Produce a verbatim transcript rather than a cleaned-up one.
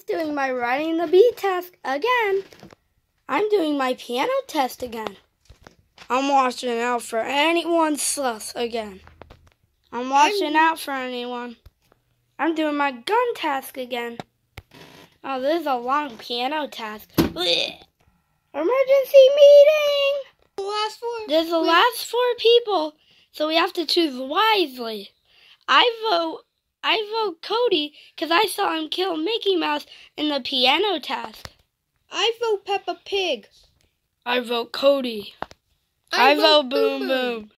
is doing my writing the bee task again. I'm doing my piano test again. I'm watching out for anyone's sus again. I'm watching out for anyone. I'm doing my gun task again. Oh, this is a long piano task. Blech. Emergency meeting! The last four. There's the Wait. last four people, so we have to choose wisely. I vote I vote Cody because I saw him kill Mickey Mouse in the piano task. I vote Peppa Pig. I vote Cody. I, I vote vote Boom Boom Boom. Boom.